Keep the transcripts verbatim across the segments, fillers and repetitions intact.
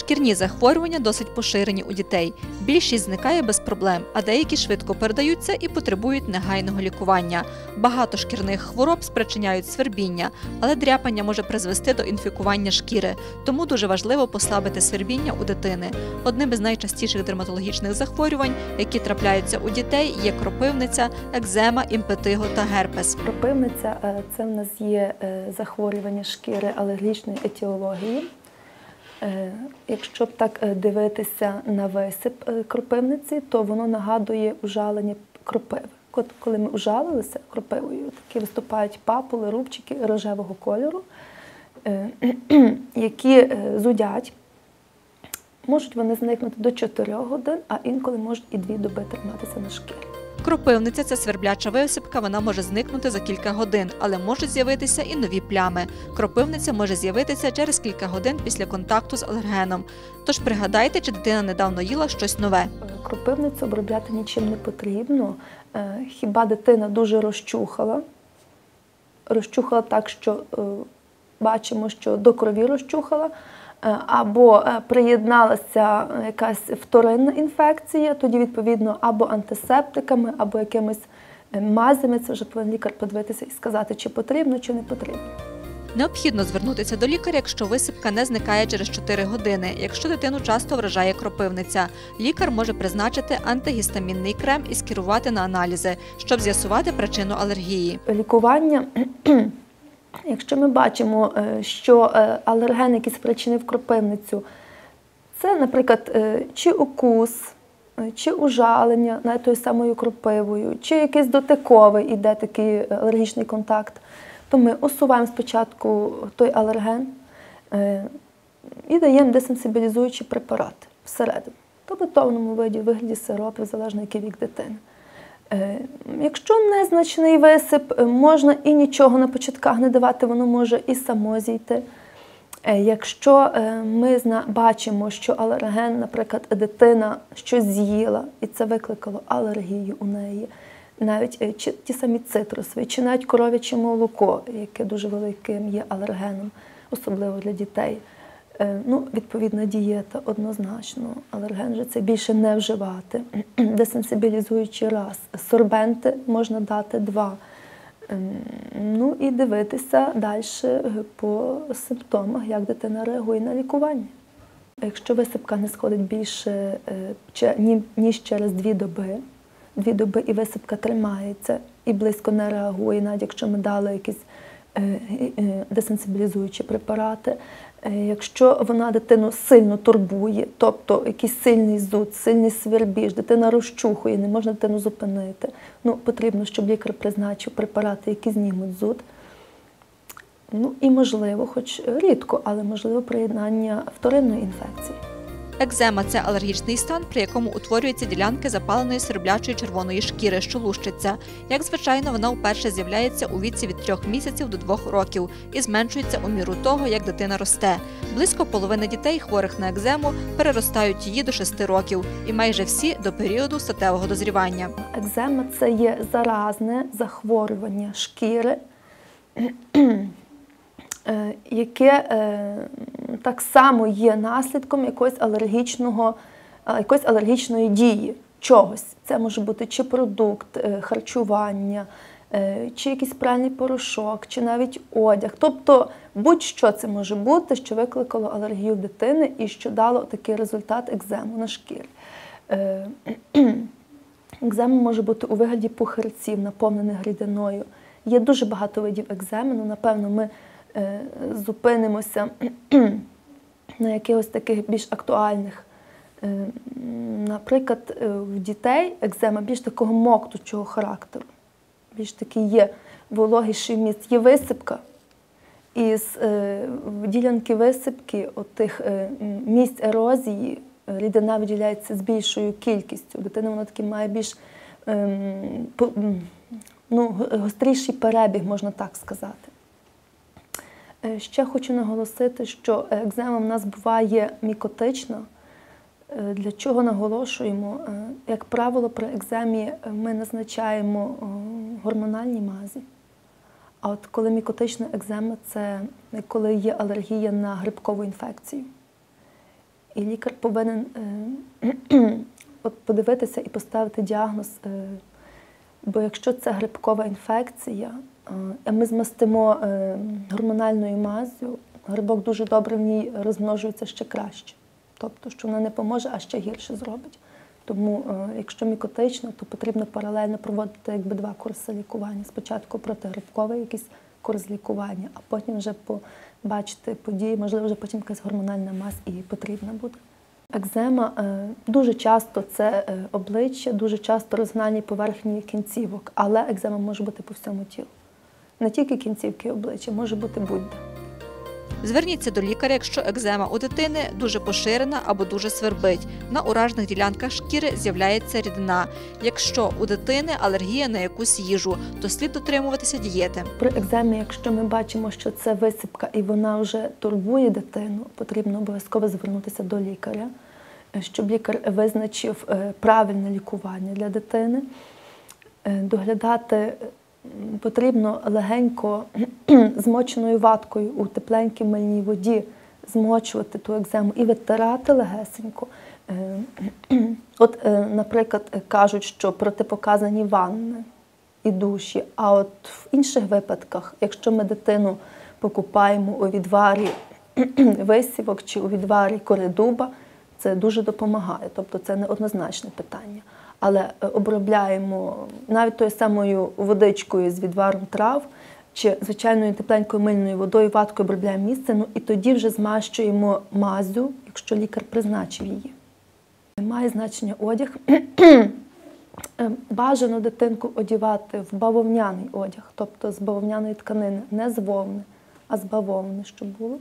Шкірні захворювання досить поширені у дітей. Більшість зникає без проблем, а деякі швидко передаються і потребують негайного лікування. Багато шкірних хвороб спричиняють свербіння, але дряпання може призвести до інфікування шкіри, тому дуже важливо послабити свербіння у дитини. Одним із найчастіших дерматологічних захворювань, які трапляються у дітей, є кропивниця, екзема, імпетиго та герпес. Кропивниця – це в нас є захворювання шкіри алергічної етіології. Якщо б так дивитися на висип кропивниці, то воно нагадує ужалення кропиви. Коли ми ужалилися кропивою, такі виступають папули, рубчики рожевого кольору, які зудять. Можуть вони зникнути до чотирьох годин, а інколи можуть і дві доби триматися на шкірі. Кропивниця – це свербляча висипка, вона може зникнути за кілька годин, але можуть з'явитися і нові плями. Кропивниця може з'явитися через кілька годин після контакту з алергеном. Тож пригадайте, чи дитина недавно їла щось нове. Кропивницю обробляти нічим не потрібно. Хіба дитина дуже розчухала. Розчухала так, що бачимо, що до крові розчухала. Або приєдналася якась вторинна інфекція, тоді, відповідно, або антисептиками, або якимись мазями. Це вже повинен лікар подивитися і сказати, чи потрібно, чи не потрібно. Необхідно звернутися до лікаря, якщо висипка не зникає через чотири години, якщо дитину часто вражає кропивниця. Лікар може призначити антигістамінний крем і скерувати на аналізи, щоб з'ясувати причину алергії. Лікування. Якщо ми бачимо, що алерген, який спричинив кропивницю, це, наприклад, чи укус, чи ужалення навіть тою самою кропивою, чи якийсь дотиковий іде такий алергічний контакт, то ми усуваємо спочатку той алерген і даємо десенсибілізуючі препарати всередину. Тобто в готовому виді, в вигляді сиропів, залежно який вік дитини. Якщо незначний висип, можна і нічого на початках не давати, воно може і само зійти. Якщо ми бачимо, що алерген, наприклад, дитина щось з'їла, і це викликало алергію у неї, навіть чи ті самі цитрусові, чи навіть коров'яче молоко, яке дуже великим є алергеном, особливо для дітей. Ну, відповідна дієта однозначно, алерген же це більше не вживати, десенсибілізуючи раз, сорбенти можна дати два. Ну і дивитися далі по симптомах, як дитина реагує на лікування. Якщо висипка не сходить більше, ніж через дві доби, дві доби і висипка тримається і близько не реагує, навіть якщо ми дали якісь десенсибілізуючі препарати. Якщо вона дитину сильно турбує, тобто якийсь сильний зуд, сильний свербіж, дитина розчухує, не можна дитину зупинити, ну, потрібно, щоб лікар призначив препарати, які знімуть зуд. Ну і можливо, хоч рідко, але можливо приєднання вторинної інфекції. Екзема – це алергічний стан, при якому утворюються ділянки запаленої сверблячої червоної шкіри, що лущаться. Як звичайно, вона вперше з'являється у віці від трьох місяців до двох років і зменшується у міру того, як дитина росте. Близько половини дітей, хворих на екзему, переростають її до шести років, і майже всі до періоду статевого дозрівання. Екзема – це є заразне захворювання шкіри, яке так само є наслідком якогось алергічного, якоїсь алергічної дії, чогось. Це може бути чи продукт харчування, чи якийсь пральний порошок, чи навіть одяг. Тобто будь-що це може бути, що викликало алергію в дитини і що дало такий результат екзему на шкірі. Екзема може бути у вигляді пухирців, наповнених рідиною. Є дуже багато видів екземи, ну, напевно, ми зупинимося на якихось таких більш актуальних. Наприклад, в дітей екзема більш такого мокнучого характеру, більш такий є вологіший вміст. Є висипка, і з ділянки висипки, от тих місць ерозії, рідина виділяється з більшою кількістю. Дитина вона таки має більш ну, гостріший перебіг, можна так сказати. Ще хочу наголосити, що екзема в нас буває мікотична. Для чого наголошуємо? Як правило, при екземі ми назначаємо гормональні мазі. А от коли мікотична екзема – це коли є алергія на грибкову інфекцію. І лікар повинен е, от подивитися і поставити діагноз. Е, бо якщо це грибкова інфекція, е, а ми змастимо е, гормональною маззю, грибок дуже добре в ній розмножується ще краще. Тобто, що вона не поможе, а ще гірше зробить. Тому, е, якщо мікотично, то потрібно паралельно проводити якби два курси лікування. Спочатку протигрибковий якийсь курс лікування, а потім вже побачити події, можливо, вже потім якась гормональна мазь і потрібна буде. Екзема е, дуже часто це е, обличчя, дуже часто розгнальні поверхні кінцівок, але екзема може бути по всьому тілу. Не тільки кінцівки обличчя, може бути будь-де. Зверніться до лікаря, якщо екзема у дитини дуже поширена або дуже свербить. На уражених ділянках шкіри з'являється рідина. Якщо у дитини алергія на якусь їжу, то слід дотримуватися дієти. При екземі, якщо ми бачимо, що це висипка і вона вже турбує дитину, потрібно обов'язково звернутися до лікаря, щоб лікар визначив правильне лікування для дитини. Доглядати потрібно легенько змоченою ваткою у тепленькій мильній воді змочувати ту екзему і витирати легесенько. От, наприклад, кажуть, що протипоказані ванни і душі, а от в інших випадках, якщо ми дитину покупаємо у відварі висівок чи у відварі коридуба, це дуже допомагає, тобто це неоднозначне питання. Але обробляємо навіть тою самою водичкою з відваром трав чи звичайною тепленькою мильною водою, ваткою обробляємо місце, ну і тоді вже змащуємо мазю, якщо лікар призначив її. Має значення одяг. Бажано дитинку одягати в бавовняний одяг, тобто з бавовняної тканини, не з вовни, а з бавовни, щоб було.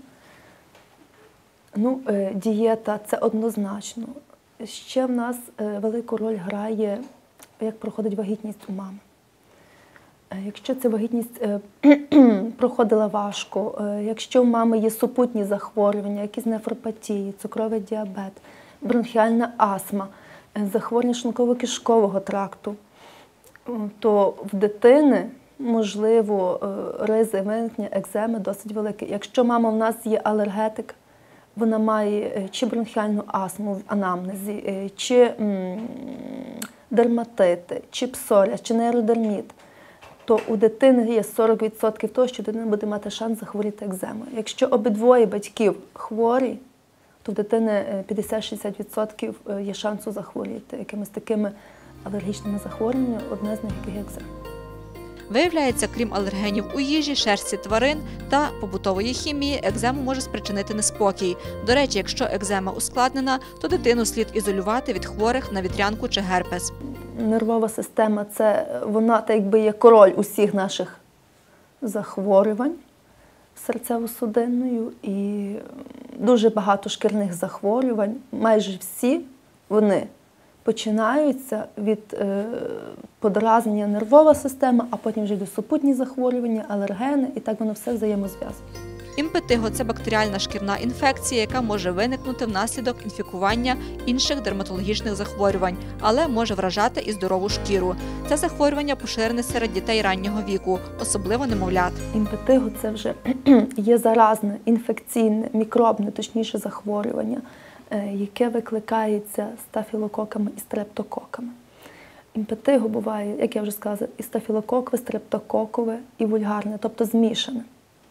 Ну, дієта – це однозначно. Ще в нас велику роль грає, як проходить вагітність у мами. Якщо ця вагітність проходила важко, якщо у мами є супутні захворювання, якісь нефропатії, цукровий діабет, бронхіальна астма, захворювання шлунково-кишкового тракту, то в дитини, можливо, ризик виникнення екземи досить великий. Якщо мама в нас є алергетик, вона має чи бронхіальну астму в анамнезі, чи дерматити, чи псоріаз, чи нейродерміт, то у дитини є сорок відсотків того, що дитина буде мати шанс захворіти екземою. Якщо обидвоє батьків хворі, то в дитини п'ятдесят-шістдесят відсотків є шансу захворіти якимись такими алергічними захворюваннями, одне з них – екзема. Виявляється, крім алергенів у їжі, шерсті тварин та побутової хімії, екзему може спричинити неспокій. До речі, якщо екзема ускладнена, то дитину слід ізолювати від хворих на вітрянку чи герпес. Нервова система – це вона так якби є король усіх наших захворювань серцево-судинною, і дуже багато шкірних захворювань, майже всі вони починаються від е, подразнення нервова система, а потім вже йдуть супутні захворювання, алергени, і так воно все взаємозв'язано. Імпетиго – це бактеріальна шкірна інфекція, яка може виникнути внаслідок інфікування інших дерматологічних захворювань, але може вражати і здорову шкіру. Це захворювання поширене серед дітей раннього віку, особливо немовлят. Імпетиго – це вже є заразне, інфекційне, мікробне, точніше, захворювання, яке викликається стафілококами і стрептококами. Імпетиго буває, як я вже сказала, і стафілококове, стрептококове, і вульгарне, тобто змішане.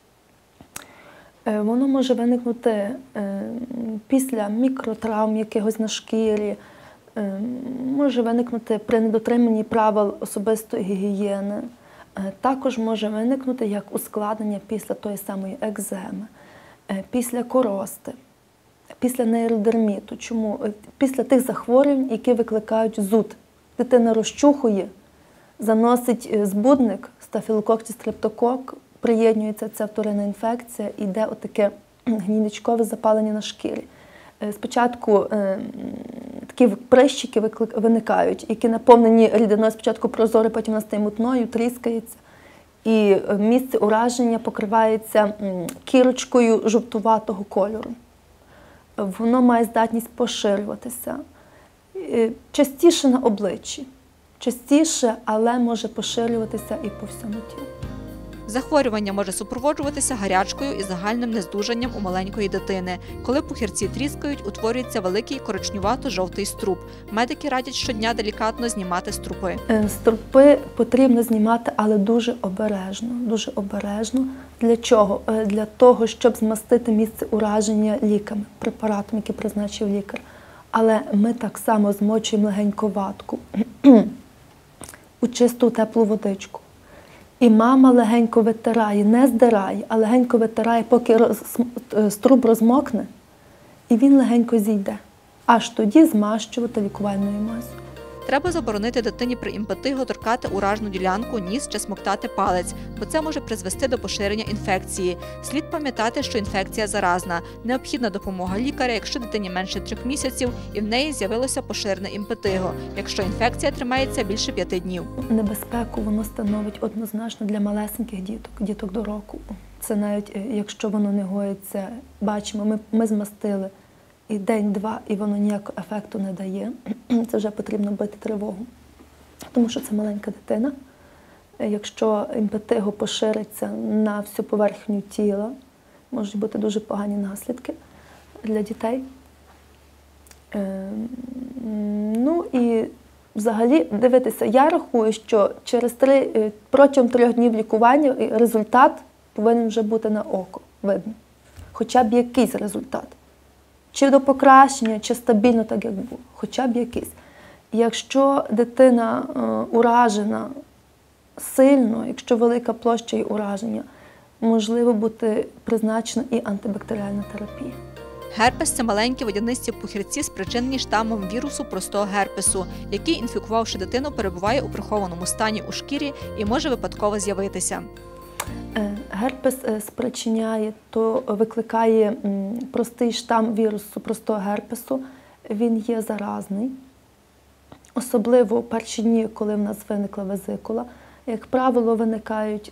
Воно може виникнути після мікротравм якихось на шкірі, може виникнути при недотриманні правил особистої гігієни, також може виникнути як ускладнення після тої самої екземи, після корости, після нейродерміту. Чому? Після тих захворювань, які викликають зуд. Дитина розчухує, заносить збудник, стафілокок чи стрептокок, приєднюється ця вторинна інфекція і йде отаке гнійничкове запалення на шкірі. Спочатку е, такі прищики виникають, які наповнені рідиною, спочатку прозоре, потім вона стає мутною, тріскається. І місце ураження покривається кірочкою жовтуватого кольору. Воно має здатність поширюватися. Частіше на обличчі. Частіше, але може поширюватися і по всьому тілу. Захворювання може супроводжуватися гарячкою і загальним нездужанням у маленької дитини. Коли пухирці тріскають, утворюється великий коричневато-жовтий струп. Медики радять щодня делікатно знімати струпи. Струпи потрібно знімати, але дуже обережно. Дуже обережно. Для чого? Для того, щоб змастити місце ураження ліками, препаратом, який призначив лікар. Але ми так само змочуємо легенько ватку у чисту теплу водичку. І мама легенько витирає, не здирає, а легенько витирає, поки роз... струп розмокне, і він легенько зійде. Аж тоді змащувати лікувальною мазью. Треба заборонити дитині при імпетигу торкати уражену ділянку, ніс чи смоктати палець, бо це може призвести до поширення інфекції. Слід пам'ятати, що інфекція заразна. Необхідна допомога лікаря, якщо дитині менше трьох місяців і в неї з'явилося поширене імпетиго, якщо інфекція тримається більше п'яти днів. Небезпеку воно становить однозначно для малесеньких діток, діток до року. Це навіть якщо воно не гоїться, бачимо, ми, ми змастили і день-два, і воно ніякого ефекту не дає, це вже потрібно бити тривогу. Тому що це маленька дитина. Якщо імпетиго пошириться на всю поверхню тіла, можуть бути дуже погані наслідки для дітей. Ну і взагалі, дивитися, я рахую, що через три, протягом трьох днів лікування результат повинен вже бути на око видно. Хоча б якийсь результат. Чи до покращення, чи стабільно так, як було. Хоча б якийсь. Якщо дитина е, уражена сильно, якщо велика площа і ураження, можливо бути призначена і антибактеріальна терапія. Герпес – це маленькі водянисті пухирці, спричинені штамом вірусу простого герпесу, який, інфікувавши дитину, перебуває у прихованому стані у шкірі і може випадково з'явитися. Герпес спричиняє, то викликає простий штам вірусу простого герпесу. Він є заразний. Особливо в перші дні, коли в нас виникла везикула. Як правило, виникають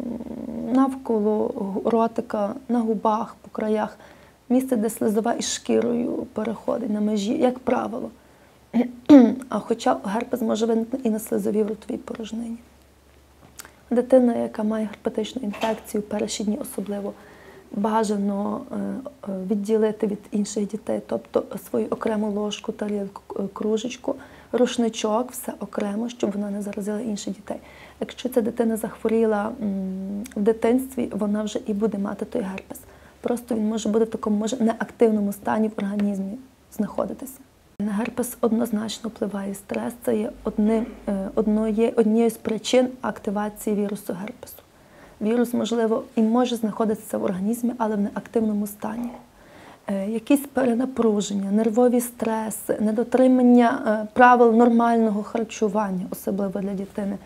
навколо ротика, на губах, по краях. Місце, де слизова із шкірою переходить на межі, як правило. А хоча герпес може виникнути і на слизовій в ротовій порожнині. Дитина, яка має герпетичну інфекцію, перші дні особливо бажано відділити від інших дітей, тобто свою окрему ложку, тарілку, кружечку, рушничок, все окремо, щоб вона не заразила інших дітей. Якщо ця дитина захворіла в дитинстві, вона вже і буде мати той герпес. Просто він може бути в такому, може, неактивному стані в організмі знаходитися. На герпес однозначно впливає стрес. Це є одним, одної, однією з причин активації вірусу герпесу. Вірус, можливо, і може знаходитися в організмі, але в неактивному стані. Якісь перенапруження, нервові стреси, недотримання правил нормального харчування, особливо для дитини,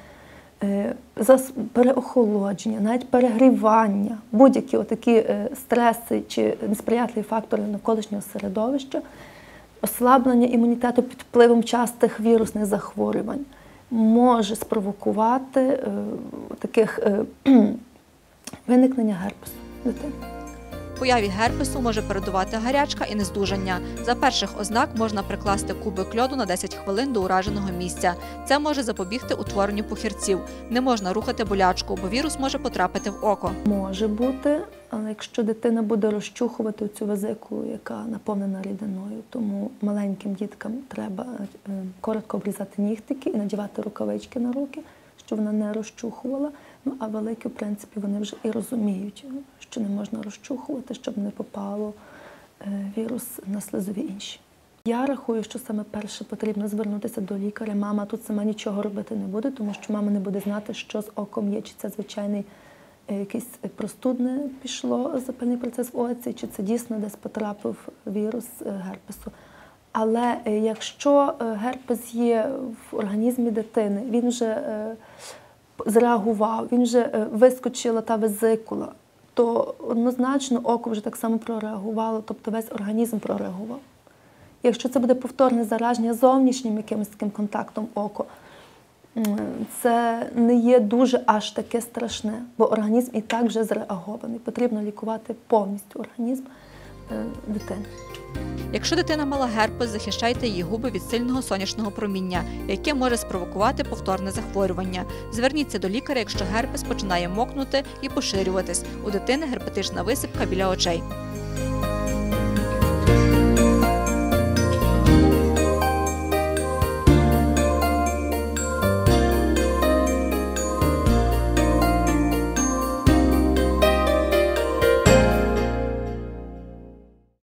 переохолодження, навіть перегрівання, будь-які отакі стреси чи несприятливі фактори навколишнього середовища, ослаблення імунітету під впливом частих вірусних захворювань може спровокувати е, таких е, виникнення герпесу дитини. Появі герпесу може передувати гарячка і нездужання. За перших ознак можна прикласти кубик льоду на десять хвилин до ураженого місця. Це може запобігти утворенню пухирців. Не можна рухати болячку, бо вірус може потрапити в око. Може бути, але якщо дитина буде розчухувати цю везикулу, яка наповнена рідиною, тому маленьким діткам треба коротко обрізати нігтики і надівати рукавички на руки, щоб вона не розчухувала. Ну, а великі, в принципі, вони вже і розуміють, що не можна розчухувати, щоб не попало вірус на слизові інші. Я рахую, що саме перше потрібно звернутися до лікаря. Мама тут сама нічого робити не буде, тому що мама не буде знати, що з оком є, чи це звичайний якийсь простудне пішло, запальний процес в оці, чи це дійсно десь потрапив вірус герпесу. Але якщо герпес є в організмі дитини, він вже зреагував, він вже вискочила та везикула, то однозначно око вже так само прореагувало, тобто весь організм прореагував. Якщо це буде повторне зараження зовнішнім якимось таким контактом ока, це не є дуже аж таке страшне, бо організм і так вже зреагований. Потрібно лікувати повністю організм дитини. Якщо дитина мала герпес, захищайте її губи від сильного сонячного проміння, яке може спровокувати повторне захворювання. Зверніться до лікаря, якщо герпес починає мокнути і поширюватись. У дитини герпетична висипка біля очей.